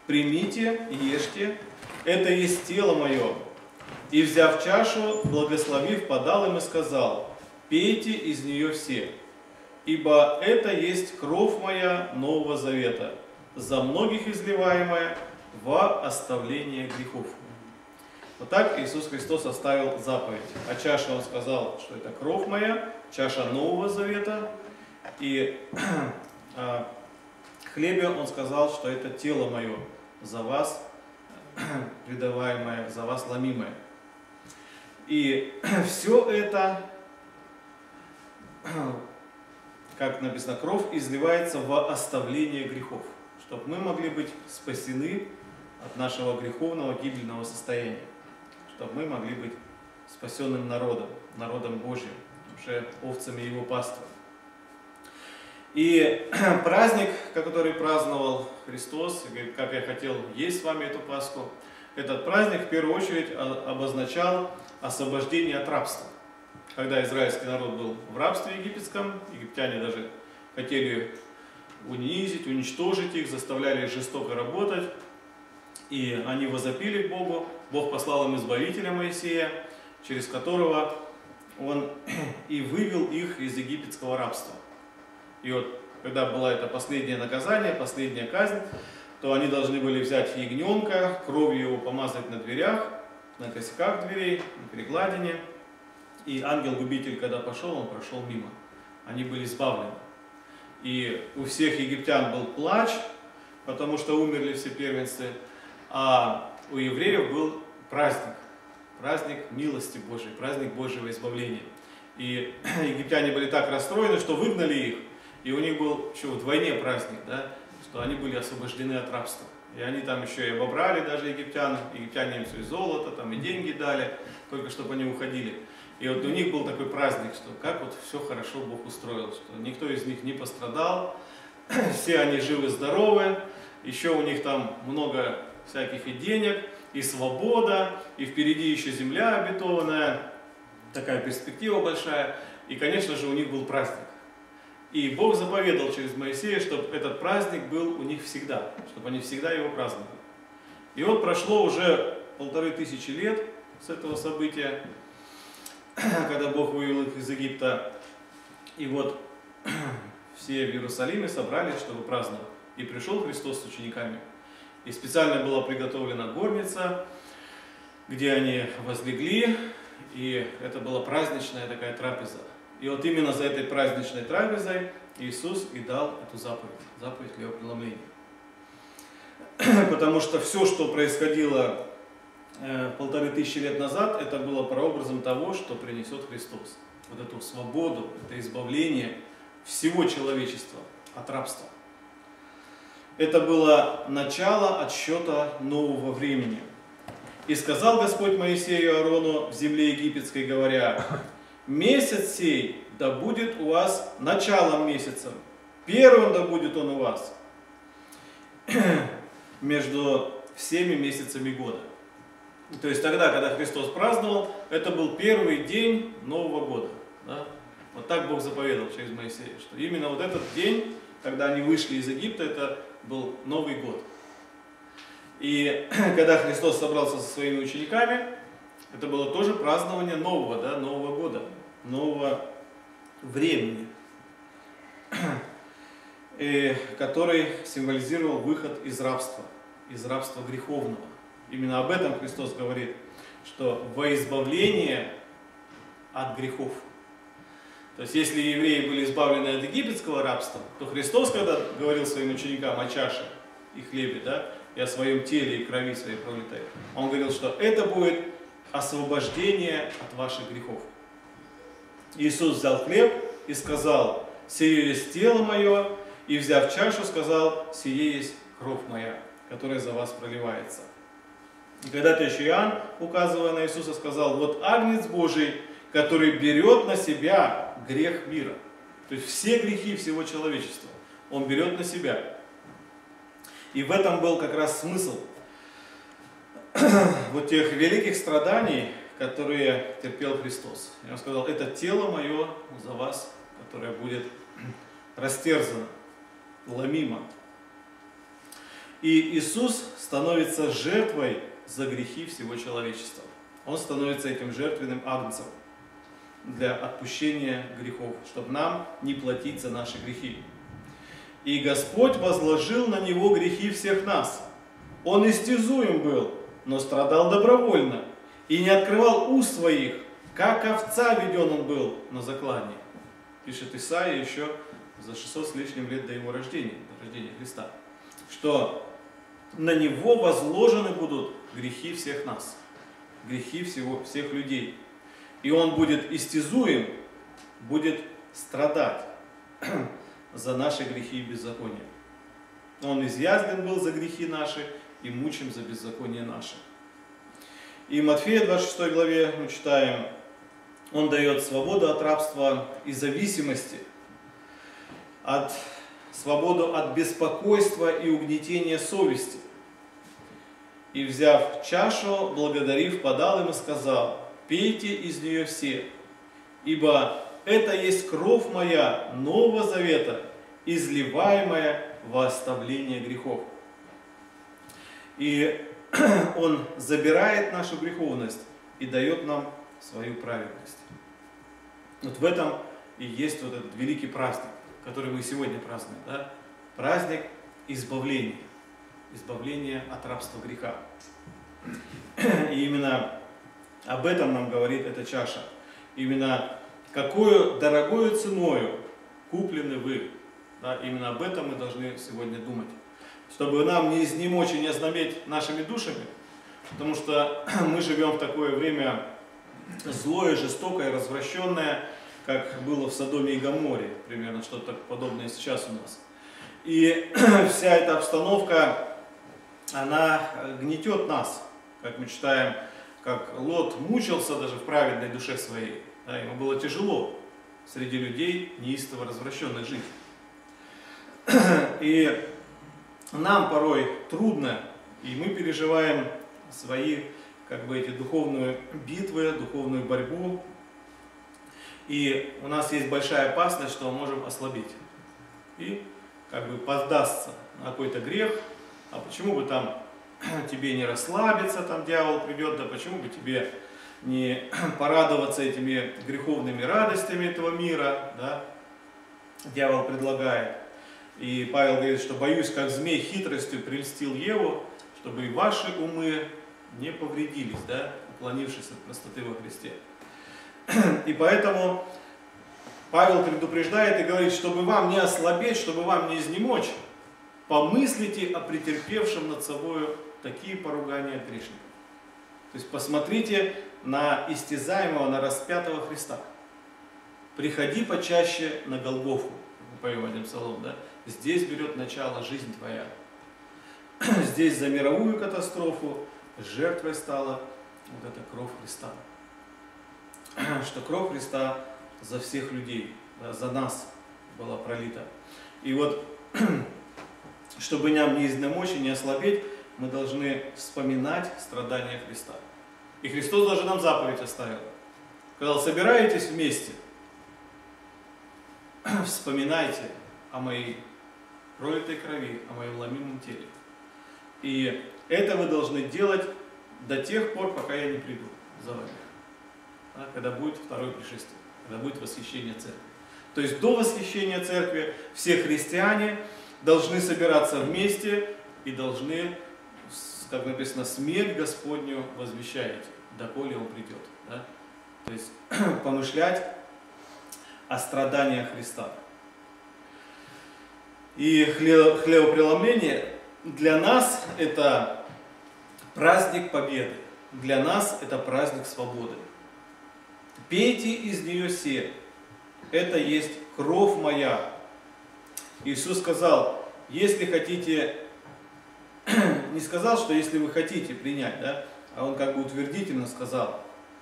примите и ешьте, это есть тело мое. И, взяв чашу, благословив, подал им и сказал: пейте из нее все, ибо это есть кровь моя Нового Завета, за многих изливаемая во оставление грехов. Вот так Иисус Христос оставил заповедь. О чаше Он сказал, что это кровь моя, чаша Нового Завета. И о хлебе Он сказал, что это тело мое, за вас предаваемое, за вас ломимое. И все это, как написано, кровь изливается во оставление грехов, чтобы мы могли быть спасены от нашего греховного гибельного состояния, чтобы мы могли быть спасенным народом, народом Божьим, уже овцами Его паствы. И праздник, который праздновал Христос, как я хотел есть с вами эту Пасху, этот праздник в первую очередь обозначал освобождение от рабства. Когда израильский народ был в рабстве египетском, египтяне даже хотели унизить, уничтожить их, заставляли их жестоко работать, и они возопили к Богу. Бог послал им избавителя Моисея, через которого Он и вывел их из египетского рабства. И вот, когда было это последнее наказание, последняя казнь, то они должны были взять ягненка, кровью его помазать на дверях, на косяках дверей, на перекладине. И ангел-губитель, когда пошел, он прошел мимо. Они были избавлены. И у всех египтян был плач, потому что умерли все первенцы, а у евреев был праздник. Праздник милости Божией, праздник Божьего избавления. И египтяне были так расстроены, что выгнали их. И у них был еще вдвойне праздник, да, что они были освобождены от рабства. И они там еще и обобрали даже египтян. Египтяне им все и золото, там и деньги дали, только чтобы они уходили. И вот у них был такой праздник, что как вот все хорошо Бог устроил, что никто из них не пострадал, все они живы-здоровы, еще у них там много всяких и денег, и свобода, и впереди еще земля обетованная, такая перспектива большая, и, конечно же, у них был праздник. И Бог заповедал через Моисея, чтобы этот праздник был у них всегда, чтобы они всегда его праздновали. И вот прошло уже 1500 лет с этого события, когда Бог вывел их из Египта, и вот все в Иерусалиме собрались, чтобы праздновать. И пришел Христос с учениками. И специально была приготовлена горница, где они возлегли, и это была праздничная такая трапеза. И вот именно за этой праздничной трапезой Иисус и дал эту заповедь, заповедь хлебопреломления. Потому что все, что происходило 1500 лет назад, это было прообразом того, что принесет Христос. Вот эту свободу, это избавление всего человечества от рабства. Это было начало отсчета нового времени. «И сказал Господь Моисею и Аарону в земле египетской, говоря: месяц сей да будет у вас началом месяцем, первым да будет он у вас между всеми месяцами года». То есть тогда, когда Христос праздновал, это был первый день Нового года. Да? Вот так Бог заповедал через Моисея, что именно вот этот день, когда они вышли из Египта, это был Новый год. И когда Христос собрался со своими учениками, это было тоже празднование нового, да, Нового года, нового времени, который символизировал выход из рабства греховного. Именно об этом Христос говорит, что во избавление от грехов. То есть, если евреи были избавлены от египетского рабства, то Христос, когда говорил своим ученикам о чаше и хлебе, да, и о своем теле и крови своей пролитой, Он говорил, что это будет освобождение от ваших грехов. Иисус взял хлеб и сказал: «Сие есть тело мое», и, взяв чашу, сказал: «Сие есть кровь моя, которая за вас проливается». И когда-то еще Иоанн, указывая на Иисуса, сказал: «Вот Агнец Божий, который берет на себя грех мира». То есть все грехи всего человечества Он берет на себя. И в этом был как раз смысл вот тех великих страданий, которые терпел Христос. И Он сказал: «Это тело мое за вас, которое будет растерзано, ломимо». И Иисус становится жертвой за грехи всего человечества. Он становится этим жертвенным агнцем для отпущения грехов, чтобы нам не платить за наши грехи. И Господь возложил на Него грехи всех нас. Он истязуем был, но страдал добровольно, и не открывал уст своих, как овца веден он был на заклании. Пишет Исаия еще за 600 с лишним лет до его рождения, до рождения Христа. Что на Него возложены будут грехи всех нас, грехи всех людей. И Он будет истязуем, будет страдать за наши грехи и беззакония. Он изъязвлен был за грехи наши и мучим за беззаконие наше. И в Матфея 26 главе мы читаем, Он дает свободу от рабства и зависимости, свободу от беспокойства и угнетения совести. И, взяв чашу, благодарив, подал им и сказал: пейте из нее все, ибо это есть кровь моя Нового Завета, изливаемая во оставление грехов. И Он забирает нашу греховность и дает нам свою праведность. Вот в этом и есть вот этот великий праздник, который мы сегодня празднуем. Да? Праздник избавления. Избавление от рабства греха. И именно об этом нам говорит эта чаша. Именно какую дорогою ценою куплены вы. Да? Именно об этом мы должны сегодня думать. Чтобы нам не изнемочь и не ознаметь нашими душами. Потому что мы живем в такое время злое, жестокое, развращенное, как было в Содоме и Гоморе. Примерно что-то подобное сейчас у нас. И вся эта обстановка, она гнетет нас, как мы читаем, как Лот мучился даже в праведной душе своей. Да, ему было тяжело среди людей неистово развращенных жить. И нам порой трудно, и мы переживаем свои, эти духовные битвы, духовную борьбу. И у нас есть большая опасность, что мы можем ослабеть. И поддастся на какой-то грех. А почему бы там тебе не расслабиться, там дьявол придет, да почему бы тебе не порадоваться этими греховными радостями этого мира, да? Дьявол предлагает. И Павел говорит, что боюсь, как змей хитростью прельстил Еву, чтобы и ваши умы не повредились, да, уклонившись от простоты во Христе. И поэтому Павел предупреждает и говорит, чтобы вам не ослабеть, чтобы вам не изнемочь, помыслите о претерпевшем над собой такие поругания от грешников. То есть посмотрите на истязаемого, на распятого Христа. Приходи почаще на Голгофу, мы поем один псалом, да? Здесь берет начало жизнь твоя. Здесь за мировую катастрофу жертвой стала вот эта кровь Христа. Что кровь Христа за всех людей, да, за нас была пролита. И вот, чтобы нам не изнемочь и не ослабеть, мы должны вспоминать страдания Христа. И Христос даже нам заповедь оставил. Сказал: собираетесь вместе, вспоминайте о моей пролитой крови, о моем ломимом теле. И это вы должны делать до тех пор, пока я не приду за вами. Да, когда будет второе пришествие, когда будет восхищение церкви. То есть до восхищения церкви все христиане должны собираться вместе и должны, как написано, смерть Господню возвещаете, доколе Он придет. Да? То есть помышлять о страданиях Христа. И хлебопреломление для нас это праздник победы, для нас это праздник свободы. Пейте из нее все, это есть кровь моя. Иисус сказал, если хотите, не сказал, что если вы хотите принять, да, а Он утвердительно сказал.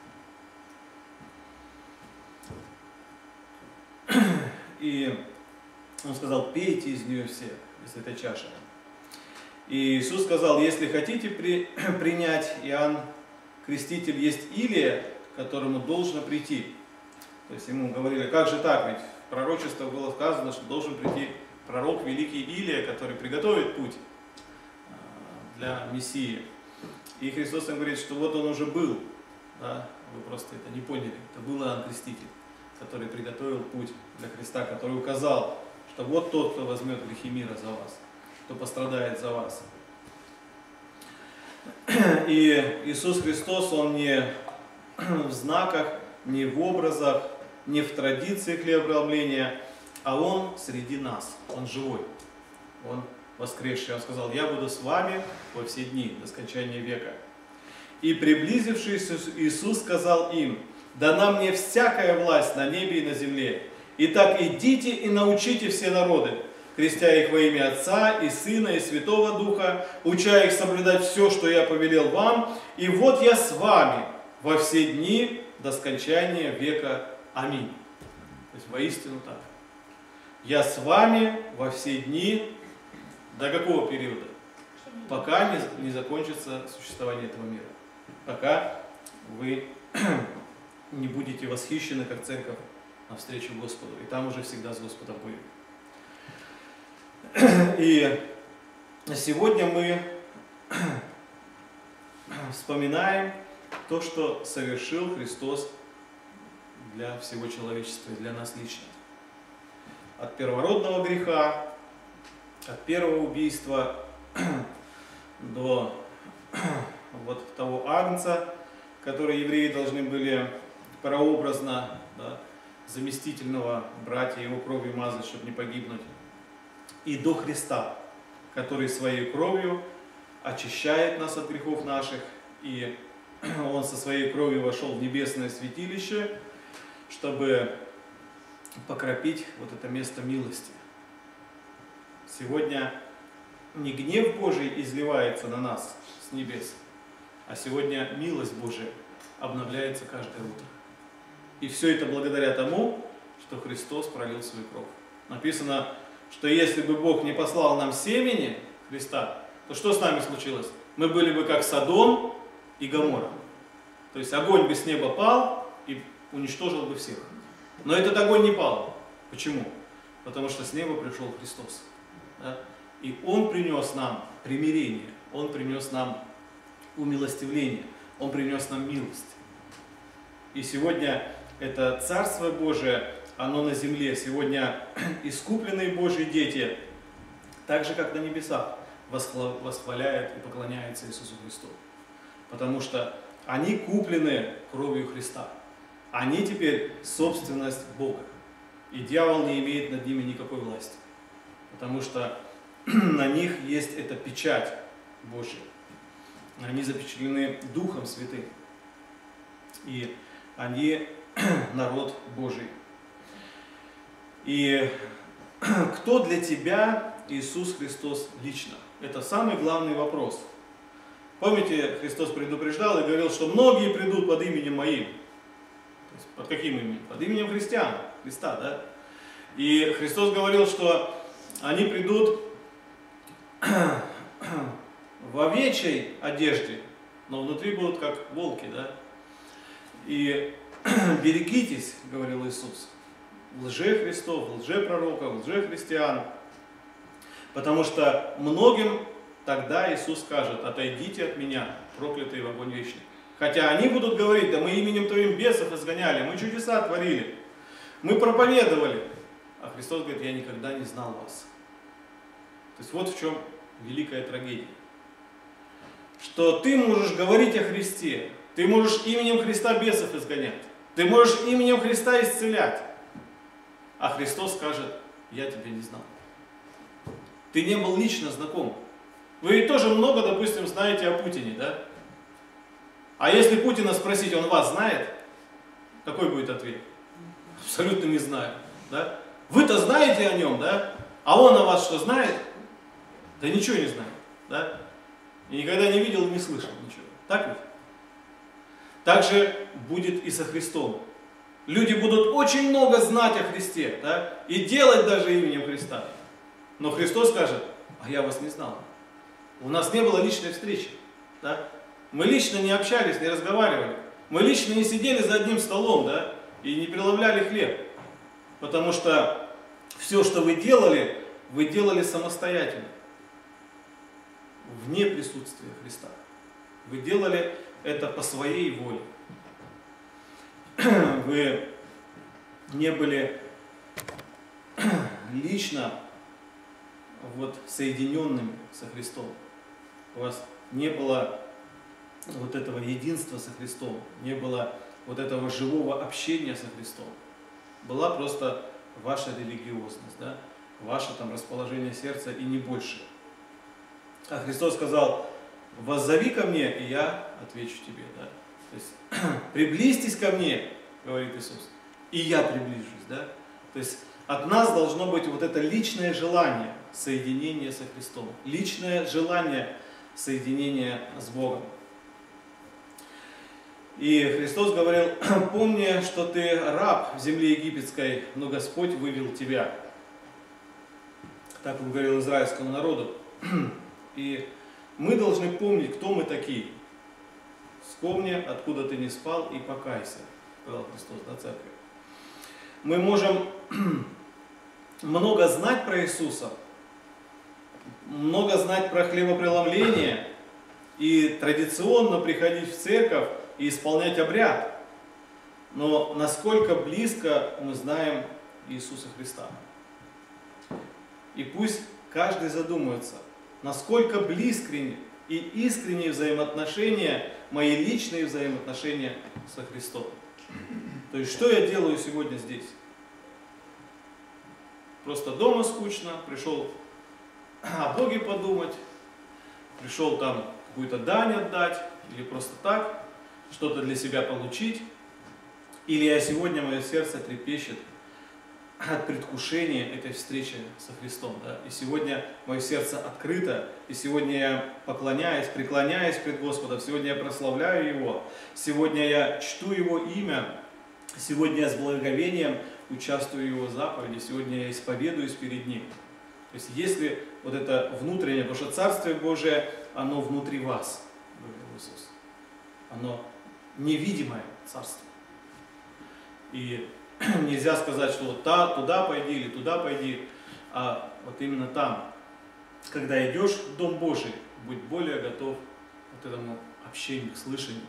И Он сказал, пейте из нее все, из этой чаши. И Иисус сказал, если хотите принять, Иоанн Креститель есть Илия, к которому должно прийти. То есть ему говорили, как же так, ведь в пророчестве было сказано, что должен прийти пророк великий Илия, который приготовит путь для Мессии. И Христос им говорит, что вот он уже был, да? Вы просто это не поняли. Это был Иоанн Креститель, который приготовил путь для Христа, который указал, что вот тот, кто возьмет грехи мира за вас, кто пострадает за вас. И Иисус Христос, Он не в знаках, не в образах, не в традиции хлебопреломления, а Он среди нас, Он живой, Он воскресший. Он сказал: я буду с вами во все дни, до скончания века. И приблизившись, Иисус сказал им: дана мне всякая власть на небе и на земле. Итак, идите и научите все народы, крестя их во имя Отца и Сына и Святого Духа, уча их соблюдать все, что я повелел вам. И вот я с вами во все дни до скончания века. Аминь. То есть воистину так. Я с вами во все дни до какого периода? Пока не закончится существование этого мира. Пока вы не будете восхищены, как церковь, навстречу Господу. И там уже всегда с Господом будем. И сегодня мы вспоминаем то, что совершил Христос для всего человечества и для нас лично. От первородного греха, от первого убийства до вот того агнца, который евреи должны были прообразно, да, заместительного брать и его кровью мазать, чтобы не погибнуть, и до Христа, который своей кровью очищает нас от грехов наших, и Он со своей кровью вошел в небесное святилище, чтобы покропить вот это место милости. Сегодня не гнев Божий изливается на нас с небес, а сегодня милость Божия обновляется каждое утро. И все это благодаря тому, что Христос пролил свою кровь. Написано, что если бы Бог не послал нам семени Христа, то что с нами случилось? Мы были бы как Содом и Гоморра. То есть огонь бы с неба пал и уничтожил бы всех. Но этот огонь не пал. Почему? Потому что с неба пришел Христос. Да? И Он принес нам примирение, Он принес нам умилостивление, Он принес нам милость. И сегодня это Царство Божие, оно на земле. Сегодня искупленные Божьи дети, так же как на небесах, восхваляют и поклоняются Иисусу Христу. Потому что они куплены кровью Христа. Они теперь собственность Бога. И дьявол не имеет над ними никакой власти. Потому что на них есть эта печать Божья. Они запечатлены Духом Святым. И они народ Божий. И кто для тебя Иисус Христос лично? Это самый главный вопрос. Помните, Христос предупреждал и говорил, что многие придут под именем Моим. То есть, под каким именем? Под именем христиан, Христа, да? И Христос говорил, что они придут в овечьей одежде, но внутри будут как волки, да? И берегитесь, говорил Иисус, лжехристов, лжепророков, лжехристиан, потому что многим тогда Иисус скажет: отойдите от меня, проклятые в огонь вечный. Хотя они будут говорить: да мы именем Твоим бесов изгоняли, мы чудеса творили, мы проповедовали. А Христос говорит: я никогда не знал вас. То есть вот в чем великая трагедия. Что ты можешь говорить о Христе, ты можешь именем Христа бесов изгонять, ты можешь именем Христа исцелять. А Христос скажет: я тебя не знал. Ты не был лично знаком. Вы ведь тоже много, допустим, знаете о Путине, да? А если Путина спросить, он вас знает, какой будет ответ? Абсолютно не знаю, да? Вы-то знаете о нем, да? А он о вас что знает? Да ничего не знает, да? И никогда не видел и не слышал ничего. Так ведь? Так же будет и со Христом. Люди будут очень много знать о Христе, да? И делать даже именем Христа. Но Христос скажет: а я вас не знал. У нас не было личной встречи, да? Мы лично не общались, не разговаривали. Мы лично не сидели за одним столом, да? И не преломляли хлеб. Потому что все, что вы делали самостоятельно. вне присутствия Христа. Вы делали это по своей воле. Вы не были лично соединенными со Христом. У вас не было вот этого единства со Христом, не было вот этого живого общения со Христом. Была просто ваша религиозность, да? Ваше там расположение сердца и не больше. А Христос сказал: воззови ко мне, и я отвечу тебе. Да? То есть приблизьтесь ко мне, говорит Иисус, и я приближусь. Да? То есть от нас должно быть вот это личное желание соединения со Христом, личное желание соединения с Богом. И Христос говорил: помни, что ты раб в земле египетской, но Господь вывел тебя. Так он говорил израильскому народу. И мы должны помнить, кто мы такие. Вспомни, откуда ты не спал, и покайся, сказал Христос, да, церкви. Мы можем много знать про Иисуса, много знать про хлебопреломление и традиционно приходить в церковь и исполнять обряд. Но насколько близко мы знаем Иисуса Христа? И пусть каждый задумается, насколько близки и искренние взаимоотношения, мои личные взаимоотношения со Христом. То есть, что я делаю сегодня здесь? Просто дома скучно, пришел о Боге подумать, пришел там какую-то дань отдать, или просто так, что-то для себя получить. Или я сегодня, мое сердце трепещет от предвкушения этой встречи со Христом. Да? И сегодня мое сердце открыто, и сегодня я поклоняюсь, преклоняюсь пред Господом, сегодня я прославляю Его, сегодня я чту Его имя, сегодня я с благоговением участвую в Его заповеди, сегодня я исповедуюсь перед Ним. То есть если вот это внутреннее, потому что Царствие Божие, оно внутри вас, говорил Иисус. Оно невидимое Царство. И нельзя сказать, что вот туда пойди или туда пойди, а вот именно там. Когда идешь в Дом Божий, будь более готов к этому общению, к слышанию,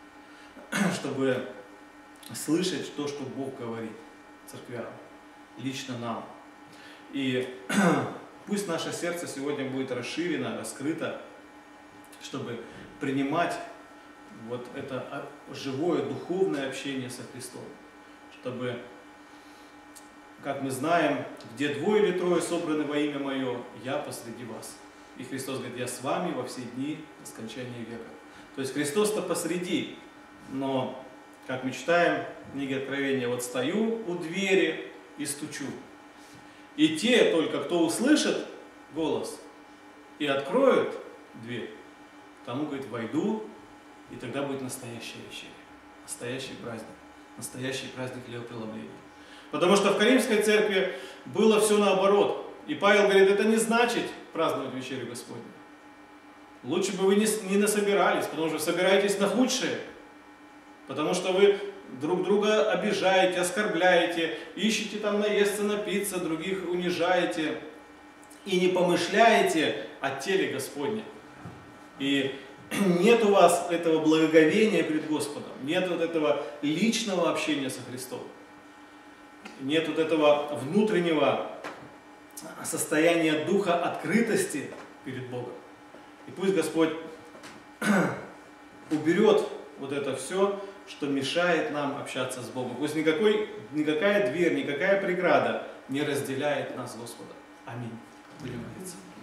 чтобы слышать то, что Бог говорит церквям, лично нам. И пусть наше сердце сегодня будет расширено, раскрыто, чтобы принимать вот это живое духовное общение со Христом. Чтобы, как мы знаем, где двое или трое собраны во имя Мое, я посреди вас. И Христос говорит: я с вами во все дни до скончания века. То есть Христос-то посреди, но, как мы читаем в книге Откровения, вот стою у двери и стучу. И те только, кто услышит голос и откроет дверь, тому, говорит, войду, и тогда будет настоящая вечеря, настоящий праздник. Настоящий праздник хлебопреломления. Потому что в Каримской церкви было все наоборот. И Павел говорит: это не значит праздновать вечерю Господню. Лучше бы вы не насобирались, потому что собираетесь на худшее. Потому что вы друг друга обижаете, оскорбляете, ищете там наесться, напиться, других унижаете. И не помышляете о теле Господне. И нет у вас этого благоговения пред Господом, нет вот этого личного общения со Христом, нет вот этого внутреннего состояния духа открытости перед Богом. И пусть Господь уберет вот это все, что мешает нам общаться с Богом. Пусть никакая дверь, никакая преграда не разделяет нас с Господом. Аминь. Будем молиться.